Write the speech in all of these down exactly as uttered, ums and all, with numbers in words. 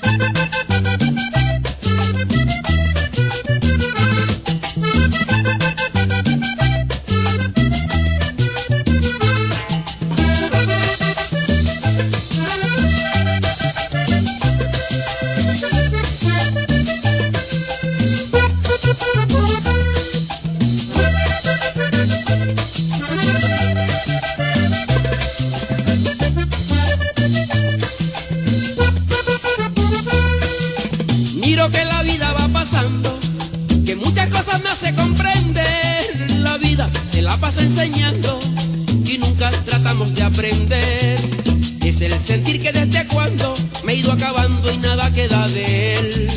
Miro que la vida va pasando, que muchas cosas me hace comprender. La vida se la pasa enseñando y nunca tratamos de aprender. Es el sentir que desde cuando me he ido acabando y nada queda de él.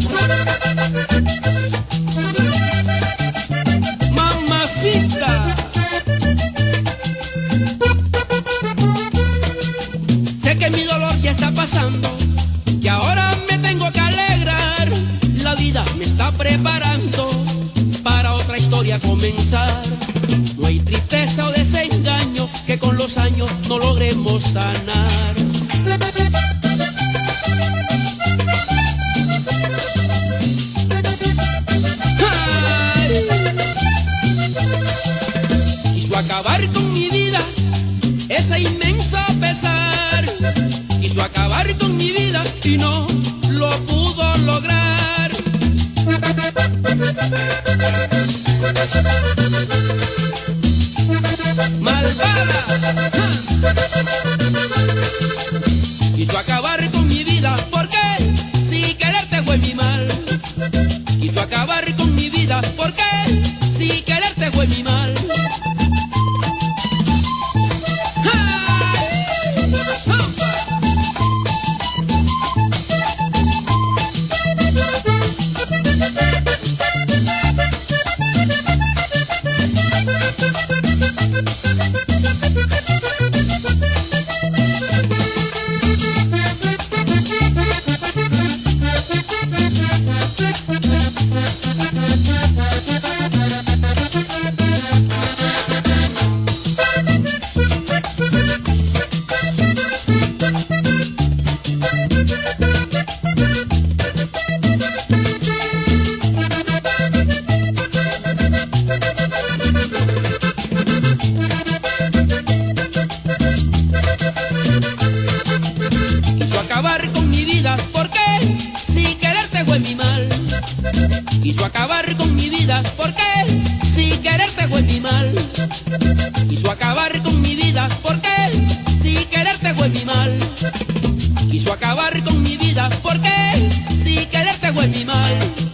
Mamacita, sé que mi dolor ya está pasando, que ahora me tengo que alegrar. La vida me está preparando para otra historia comenzar. No hay tristeza o desengaño que con los años no logremos sanar. ¡Ay! Quiso acabar con mi vida ese inmenso pesar. Quiso acabar con mi vida y no lo pudo lograr. Malvada, ¡ja! Quiso acabar con mi vida porque si quererte fue mi mal. Quiso acabar con mi vida porque si quererte fue mi mal. Porque si quererte fue mi mal. Quiso acabar con mi vida porque si quererte fue mi mal. Quiso acabar con mi vida porque si quererte fue mi mal. Quiso acabar con mi vida porque si quererte fue mi mal.